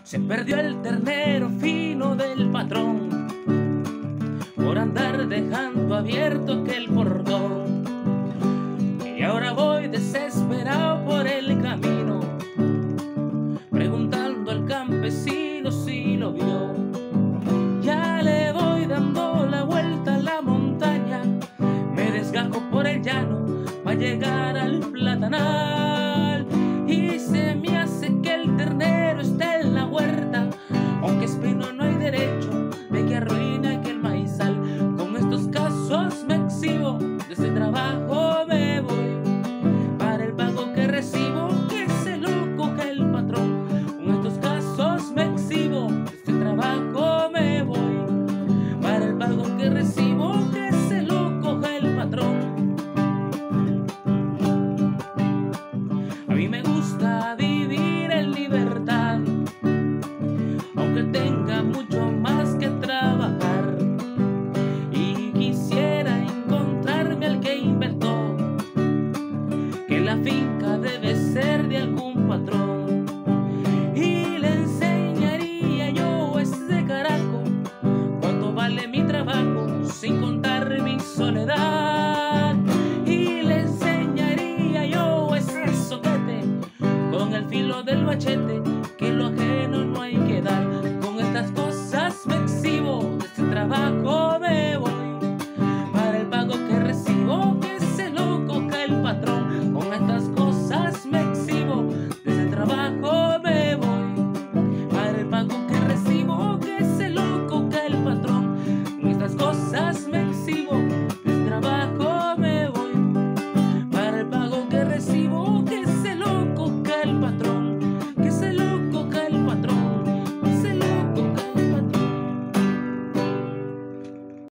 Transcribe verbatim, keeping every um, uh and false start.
Se perdió el ternero fino del patrón por andar dejando abierto aquel portón. Y ahora voy desesperado por el camino, preguntando al campesino si lo vio. Ya le voy dando la vuelta a la montaña, me desgajo por el llano para llegar al platanal. Y se me hace que el ternero está en la huerta, aunque espino no hay derecho de que arruine aquel maizal. Con estos casos me exhibo, de este trabajo me voy, para el pago que recibo, que se lo coge el patrón. Con estos casos me exhibo, de este trabajo me voy, para el pago que recibo, que se lo coge el patrón. A mí me gusta vivir en libertad, aunque tenga mucho más que trabajar, y quisiera encontrarme al que inventó que la finca debe ser de algún patrón, y le enseñaría yo a ese carajo cuánto vale mi trabajo sin contar mi soledad. Y le enseñaría yo a ese soquete con el filo del machete